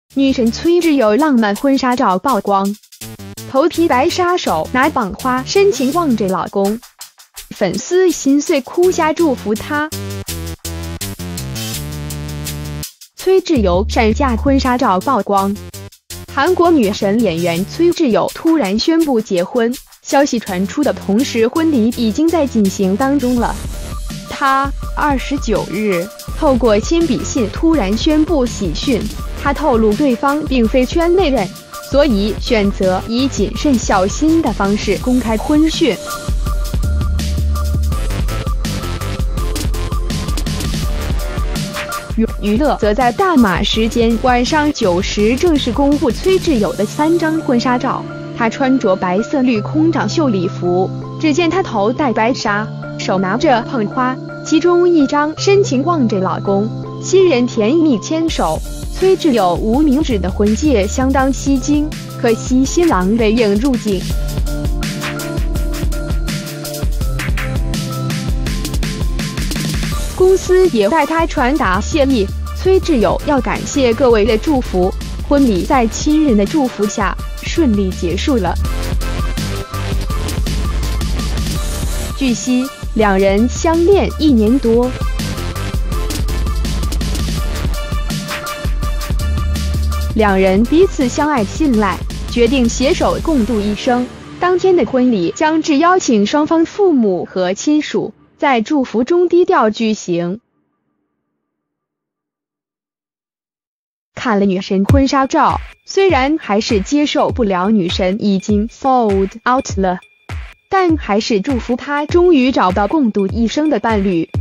女神崔智友浪漫婚纱照曝光，头披白纱，手拿绑花，深情望着老公，粉丝心碎哭下祝福她。崔智友闪嫁婚纱照曝光，韩国女神演员崔智友突然宣布结婚，消息传出的同时，婚礼已经在进行当中了。她29日透过亲笔信突然宣布喜讯，她透露对方并非圈内人，所以选择以谨慎小心的方式公开婚讯。娱乐则在大马时间晚上9时正式公布崔智友的3张婚纱照。她穿着白色绿空掌袖礼服，只见她头戴白纱，手拿着捧花，其中一张深情望着老公，新人甜蜜牵手。崔智友无名指的婚戒相当吸睛，可惜新郎背影入镜。公司也代他传达谢意，崔智友要感谢各位的祝福，婚礼在亲人的祝福下顺利结束了。据悉，两人相恋1年多。两人彼此相爱信赖，决定携手共度一生。当天的婚礼将只邀请双方父母和亲属，在祝福中低调举行。看了女神婚纱照，虽然还是接受不了女神已经 sold out 了，但还是祝福她终于找到共度一生的伴侣。